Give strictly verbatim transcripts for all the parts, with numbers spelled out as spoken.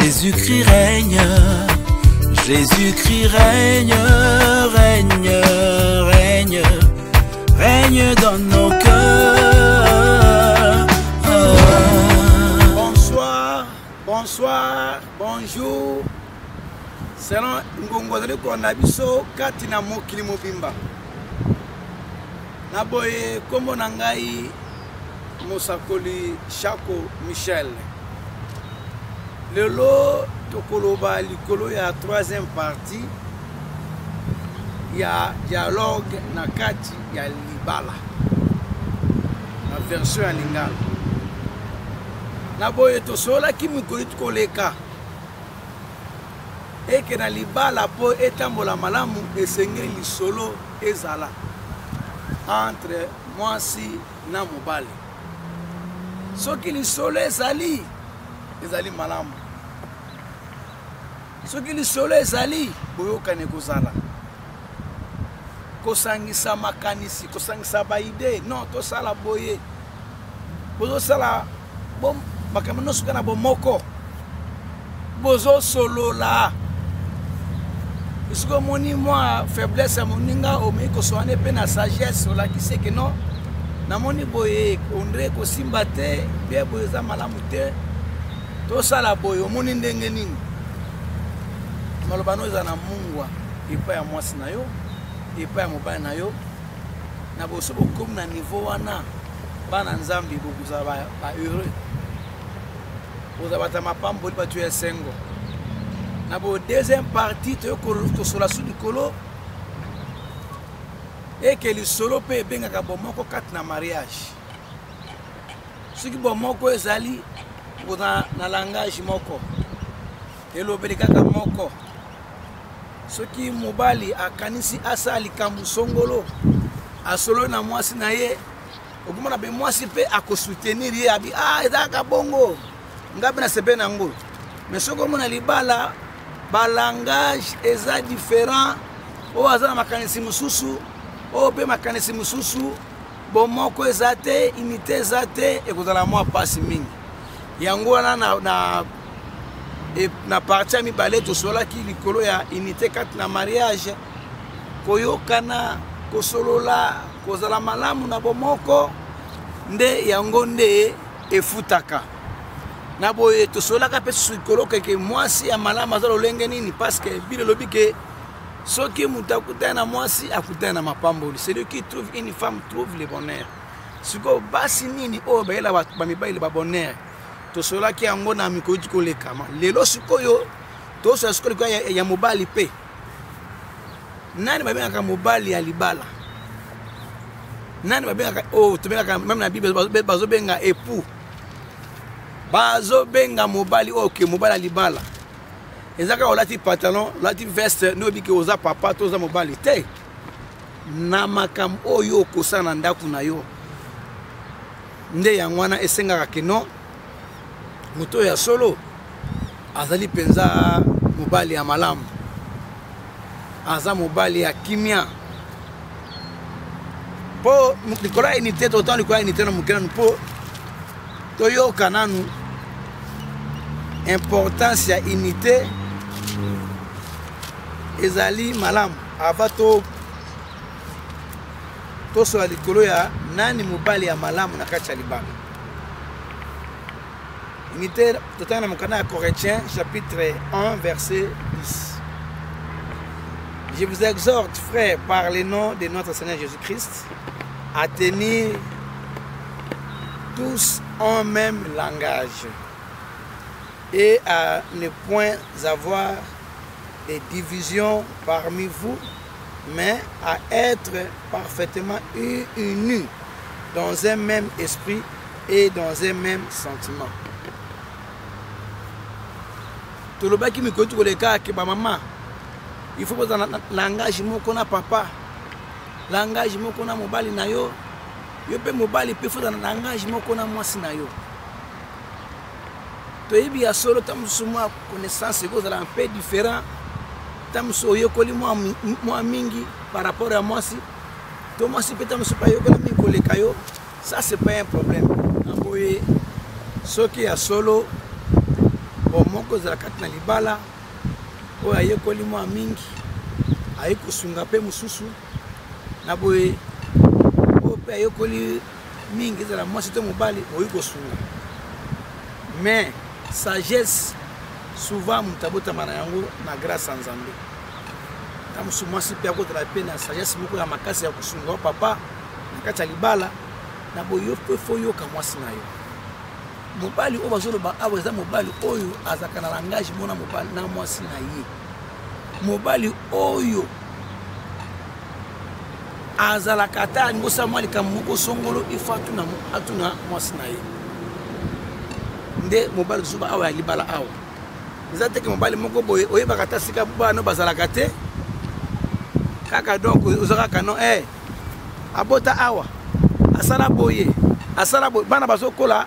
Jésus-Christ règne, Jésus-Christ règne, règne, règne, règne dans nos cœurs. Bonsoir, bonsoir, bonjour. Selon Ngongozali Konabiso, Katina Mokili Mobimba. Naboye Kombo Nangai Mosakoli Chako Michel. Le lot Tokoloba Likolo, il y a la troisième partie. Il y a dialogue Nakati, il y a Libala. La version à Lingala. Naboye Tosola Kimikolit Koleka. Et que dans Libala, pour étambola malamu, et seigneur Lisolo et Zala. Entre moi si na mobali. Ce qui Lisolo et Zali, Zali malamu. Ce qui Lisolo et Zali, Boyo Kaneko Zala. Kosangisa makanisi, kosangisa baide, non, to sala boye. Bozo sala, bom, makamano sukana bomoko. Bozo solo la. Isiko moni moi faiblesse à moninga o me ko soane pe na sagesse la qui sait que non. Na moni boye ondre ko simbate, be boye za malamu te. To sala boye o moni ndenge nini. Malobano za na mungwa, ipa ya mwasi na yo. Ipa ya mobali na yo na boso bokomi na niveau wana bana nzambi bokuza ba, ba heureux boza bata mapambo li batu ya sengo na bo deuxième partie to ko sola su likolo et que li solo pe benga ka bomoko kat na mariage soki bomoko ezali boza na langage moko elobeli kaka moko. Ce qui mobali akanisi asali kambu songolo asolo na mwasi na ye okumana be mwasi pe akosoutenir ye abi ah ezaka bongo ngabe na sebe na ngo mais soko mona libala ba langage eza différent o azana makanisi mususu o pe makanisi mususu bomoko ezate unité ezate ekozala mwa pasi mingi yango na na et na partie mi balé to sola ki likolo ya unité quatre na mariage koyo kana ko solola ko zala malamu na bomoko nde yango nde efutaka na boye to sola ka pe likolo ke mwasi ya malamu azalo lenge nini parce que bile lobi ke soki mutakuta na mwasi akuta na mapamboli celui qui trouve une femme trouve le bonheur siko basi nini o ba ela ba mi ba ile ba bonheur. To sola ki yango na mikoji kolekama lelo sikoyo to sola sikoyo ya, ya mobali pe nani babenga mobali ya libala nani babenga oh to benga même na bible bazo benga époux bazo benga mobali ok mobali ya libala ezaka olati pantalon olati veste no biki oza papa to oza mobali te na makam oyo kosana ndaku na yo nde yangwana esengaka keno muto ya solo azali penza mobali ya malamu aza mobali ya kimia po likola unité totan likola unité na mukena po toyoka nanu importance ya unité ezali malamu ava to toso ya likolo ya nani mobali ya malamu na kati ya libala. Unité total dans mon canal Corinthiens, chapitre un, verset dix. Je vous exhorte, frères, par le nom de notre Seigneur Jésus-Christ, à tenir tous un même langage et à ne point avoir de divisions parmi vous, mais à être parfaitement unis dans un même esprit et dans un même sentiment. Tolobaki mikotu koleka ke ba mama il faut poser langage moko na papa langage moko na mobali na yo yo pe mobali pe faut dans langage moko na mwasi na yo to yebi ya solo tamusu mwa connaissance ko za un peu différent tamusu yo koli mwa mwa mingi par rapport à mwasi to mwasi pe tamusu pa yo ko mi koleka yo ça c'est pas un problème aboye soki ya solo bon moko ezala kati na libala oyo ayekoli mwa mingi aye kosunga mpe mosusu na boye oyo mpe ayekoli mingi ezala mwasi to mobali oyi kosunga mais sagesse souvent moto abotama na yango na grâce ya Nzambe ta mosu mwasi mpe akotala mpe na sagesse moko ya makasi ya kosunga o papa na kati ya libala na boye yo mpe fo yoka mwasi na yo mobali oyo bazoloba awa eza mobali oyo azalaka na langage mona mobali na mwasi na ye mobali oyo azalaka ata alingi osala likambo moko songolo ifo atuna atuna mwasi na ye nde mobali tozoba awa ya libala awa eza teke mobali moko boye oyebaka ata sika bana bazalaka te kaka donc oza kaka no eh abota awa asala boye asala boye bana bazokola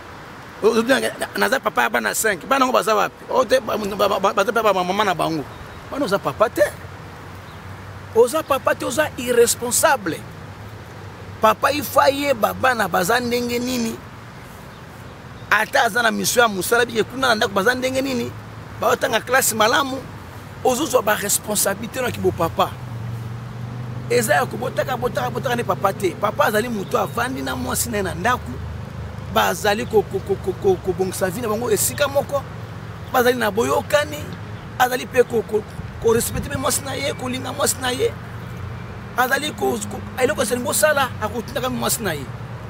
naza papa ya bana cinq bana ngo baza wapi ote baza papa mama na bango bana oza papa te oza papa te oza irresponsable papa ifa yeba bana baza ndenge nini ata aza na mission ya mosala bike kuna na ndako baza ndenge nini baotanga classe malamu ozozwa baresponsabilité na kibo papa eza ya kobotaka botaka botaka ne papa te papa azali moto avandi na mwasi na ye na ndako bazali kobongisa vi na bango esika moko bazali na boyokani azali mpe korespecte mpe mwasi na ye kolinga mwasi na ye azali eloko eselingi osala akotindaka mwasi na ye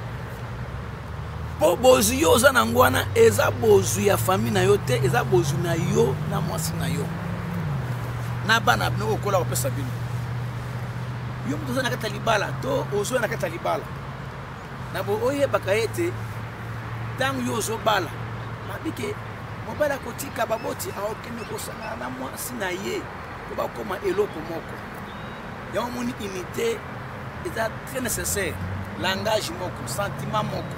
mpo bozwi yo oza nango wana eza bozwi ya famille na yo te eza bozwi na yo na mwasi na yo na bana bino okola kopesa bino yo moto oza na kati ya libala to ozwa na kati ya libala na bo oyebaka ete ntango yo ozobala mabike mobali akotika baboti aokende kosangana na mwasi na ye po bakoma eloko moko yango moni unité eza très nécessaire langage moko sentiment moko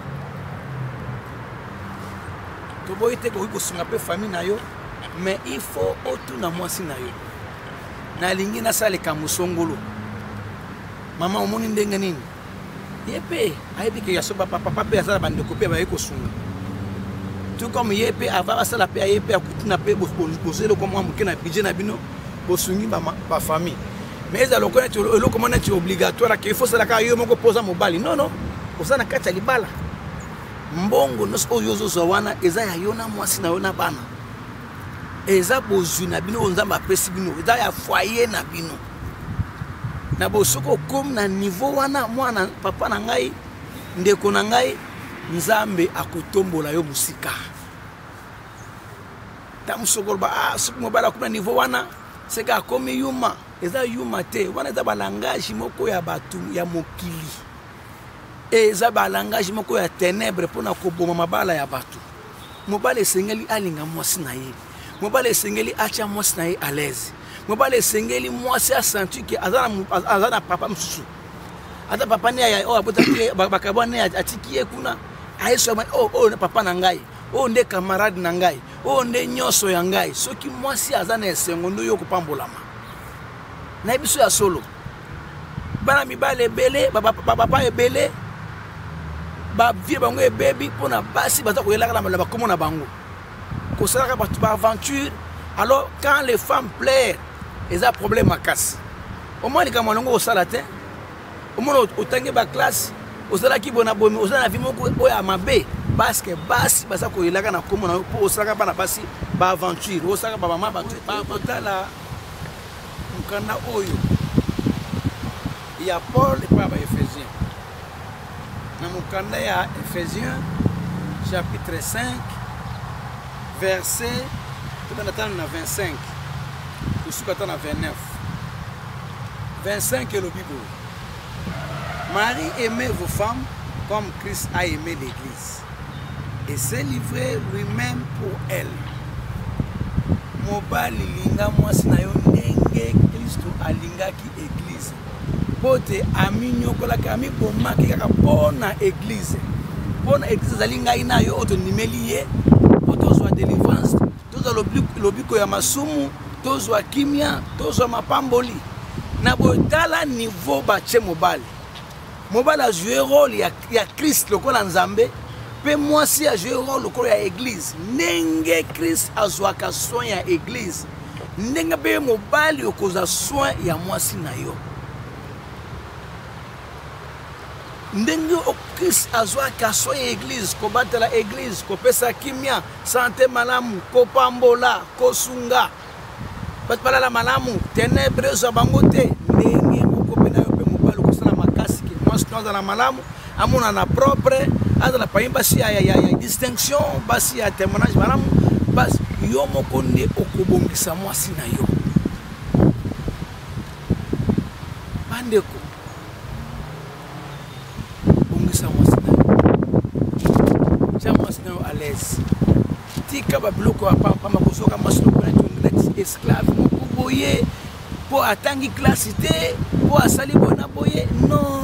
toboyi te koki kosunga mpe famille na yo mais il faut otuna mwasi na yo nalingi nasala likambo songolo mama omoni ndenge nini ye mpe ayebi ke yaso papa mpe azala bandeko mpe baye kosunga tout comme ye mpe ava basala mpe aye mpe akutuna mpe bozwa eloko mwa moke na budget na bino bosungi bafamille mais ezala lokona neti eloko mwa neti obligatoire ke ifo osalaka yo moko mpoza mobali non non oza na kati ya libala mbongo nyonso oyo ozozwa wana eza ya yo na mwasi na yo na bana eza bozwi na bino oyo Nzambe apesi bino eza ya foyer na bino na bosoki okomi na niveau wana mwana papa na ngai ndeko na ngai Nzambe akotombola yo mosika ta mosokolo ba ah soki mobali akomi na niveau wana seka akomi yuma eza yuma te wana eza balangage moko ya bato ya mokili eza balangage moko ya ténèbre mpona koboma mabala ya bato mobali esengeli alinga mwasi na ye mobali esengeli atya mwasi na ye à l'aise mobali esengeli mwasi asentir ke aza na papa mosusu ata papa ne oyo abotaki bakabwa ne atiki ye kuna ayesoma oyo papa na ngai oyo nde camarade na ngai oyo nde nyonso ya ngai soki mwasi aza na esengo nde yo kopambolama na biso ya solo bana mibale ebele bapapa ebele bavie bango ebebi mpona basi baza koyelaka na bakomo na bango kosalaka bato baaventure alors quand les femmes plaire eza problème makasi omoi likambo alongo osala te omona otangi baklasse osalaki bona bomi ozala na vi moko oyo ya mabe parceke basi baza koyelaka na komo na yo mpo osalaka bana basi baaventure osalaka bamama batala mokanda oyo ya Paul epai ya baephésien na mokanda ya Ephésiens chapitre cinq verset tokanda na vingt-cinq kosuka ta na vingt-neuf vingt-cinq elobi boye Marie, aimez vos femmes comme Christ a aimé l'église et s'est livré lui-même pour elle. Mobali linga mwasi na yo ndenge Kristo alingaki église. Pote ami nyokolaki ami bomaki kaka pona église. Pona église zalinga ina yo oto nimeli ye, tozwa délivrance, tozwa lobiko ya masumu, tozwa kimia, tozwa mapamboli. Na botala niveau bache mobali. Mobali a joué rôle ya, ya Christ lokola Nzambe Pe moi si a joué rôle ko ya église ndenge Christ azwaka soin ya église ndenge be mobali okoza soin ya mwasi na yo ndenge o Christ azwaka soin ya église ko batela église ko pesa kimia santé malamu ko pambola ko sunga batala la malamu ténèbres abangote ndenge moko pe na yo pe mobali ko sala makasi ki mwasi no za la malamu amona na propre azala paimba si ya ya distinction basi ya témoignage malamu bas yo moko nde okobongisa mwasi na yo bandeko bongisa mwasi na yo ja mwasi na yo à l'aise tika ba biloko pa pa makosoka mwasi no na tondrex esclave moko boye po atangi classe te po asali bona boye non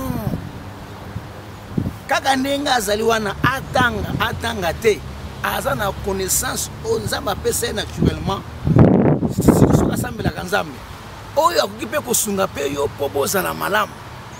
kaka nenga azali wana atanga atanga te aza na connaissance o nzamba pesa naturellement sisi soka sambela kanzambe oyo akoki pe kosunga pe yo po bozala malamu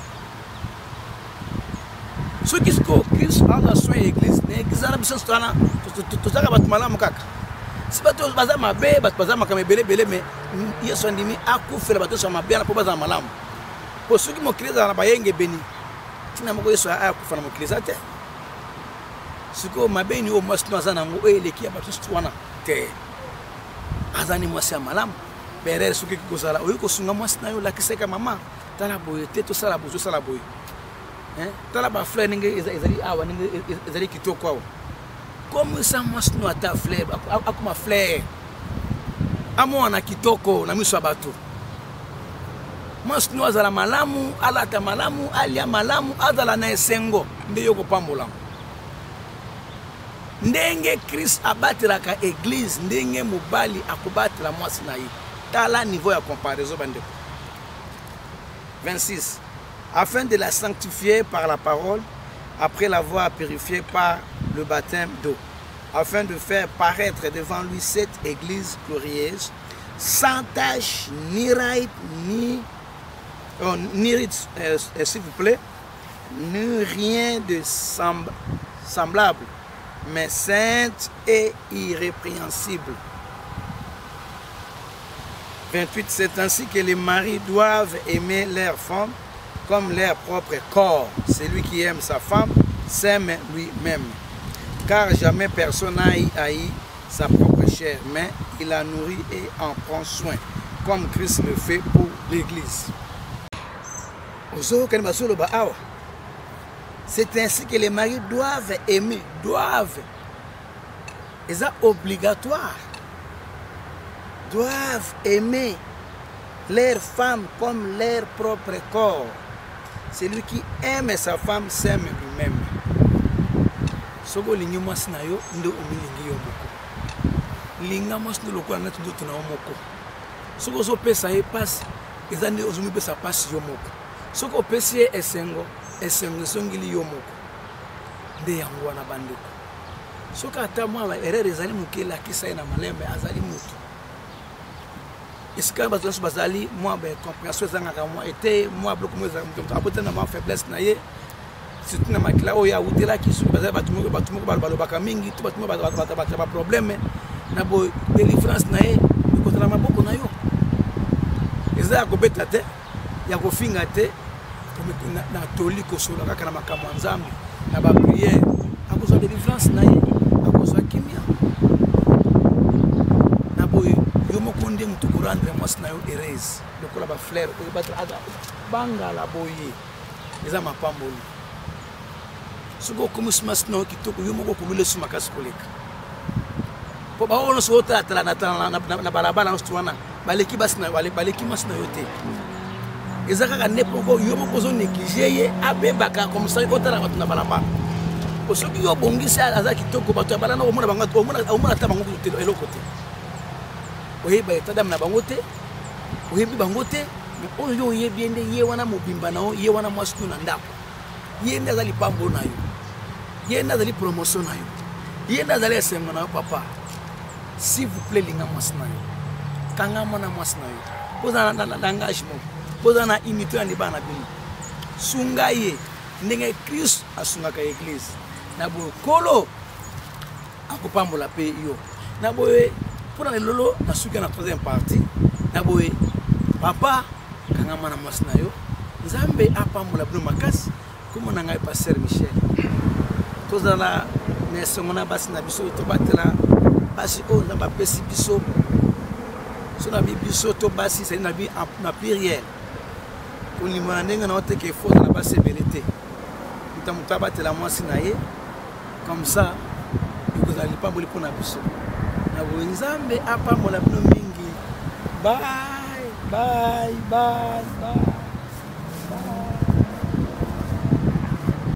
soki siko Christ aza soin église na église na biso tona tozaka bato malamu kaka si bato baza mabe bato baza makama ebele ebele me yesu andimi akufela bato so mabe na po bazala malamu po soki mokili azala na bayenge beni tina moko yesu aya kufana mokili te siko mabeni o mwasi no azana ngo eleki ya bato wana te azani mwasi ya malamu berere soki kozala oyo kosunga mwasi na yo lakiseka mama tala boye te to sala boye to sala boye hein tala ba fleur ninge ezali awa ninge ezali kitoko awa comme ça mwasi no ata fleur akuma fleur amo na kitoko na miso bato mwasi no azala malamu alata malamu alia malamu azala na esengo nde yo kopambola ndenge Christ abatiraka église ndenge mobali akobatira mwasi na ye tala niveau ya comparaison bande vingt-six afin de la sanctifier par la parole après l'avoir purifiée par le baptême d'eau afin de faire paraître devant lui cette église glorieuse sans tache ni raille ni oh, ni rite euh, euh, s'il vous plaît ni rien de semb semblable mais sainte et irrépréhensible. vingt-huit. C'est ainsi que les maris doivent aimer leur femme comme leur propre corps. Celui qui aime sa femme s'aime lui-même. Car jamais personne n'a haï sa propre chair, mais il la nourrit et en prend soin, comme Christ le fait pour l'Église. C'est ainsi que les maris doivent aimer, doivent, et c'est obligatoire, doivent aimer leur femme comme leur propre corps. Celui qui aime sa femme s'aime lui-même. Soko lingi mwasi na yo ndo omilingi yo moko. Linga mwasi ndo lokola na tundo tuna moko. Soko zo pesa e passe, ezande ozumi pesa passe yo moko. Soko pesi e esengo esengo songili yo moko nde yango wana bandeko soka ata mwa erreur ezali mukela kisa na malembe azali mutu eska bato so bazali mwa ba compréhension zanga ka mwa ete mwa bloco mwa mutu apota na mwa faiblesse na ye surtout na makila o ya utela ki so bazali bato moko bato moko balobaka mingi to bato moko bato bato ba problème na bo délivrance na ye ko tala maboko na yo ezali ko beta te ya ko finga te na, na toli kosola kaka na makambo nzambe na ba prière akozwa délivrance na ye akozwa kimia na boye yo moko nde mutu ko rendre mwasi na yo heureuse lokola ba fleur ko batra ada banga la boye eza mapamboli suko kumusmas no kitoko yo moko kulule suma kasikoleka po ba ono so ta tala na tala na balabala no stwana baleki basi na baleki mas na yo te ezaka ka nepoko yo moko zo négliger ye abebaka comme ça otala batuna balamba osoki yo bongisa aza kitoko bato balana omona bango omona omona ta bango te eloko te oyeba etadam na bango te oyebi bango te oyo yebi ende ye wana mobimba na ye wana mwasi na ndako ye nda zali pambo na yo ye nda zali promotion na yo ye nda zali esengo na yo papa s'il vous plaît linga mwasi na yo kanga mona mwasi na yo poza na engagement poza na unité ni bana bino sunga ye ndenge Christ asunga ka église na boye kolo akopambola pe yo na boye mpona lelolo nasuki na troisième partie na boye papa kangama na mwasi na yo nzambe apambola bino makasi kombo na ngai Pasteur Michel tozala na esongo na basi na biso tobatela basi oyo nzambe apesi biso so na biso to basi sali na bi na pluriel kolima na ndenge na oteke fo na basi ebele te moto abatela mwasi na ye comme ça ekozala lipamboli mpona biso na boye nzambe apambola bino mingi. Bye bye bye bye.